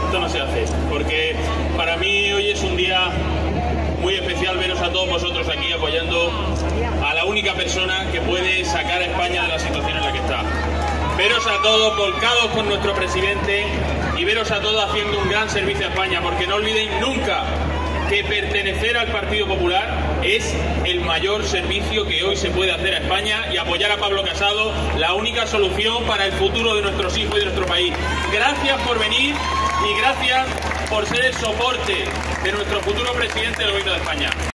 esto no se hace, porque para mí hoy es un día muy especial veros a todos vosotros aquí apoyando a la única persona que puede sacar a España de la situación en la que está. Veros a todos volcados con nuestro presidente y veros a todos haciendo un gran servicio a España, porque no olvidéis nunca que pertenecer al Partido Popular es el mayor servicio que hoy se puede hacer a España, y apoyar a Pablo Casado, la única solución para el futuro de nuestros hijos y de nuestro país. Gracias por venir y gracias por ser el soporte de nuestro futuro presidente del Gobierno de España.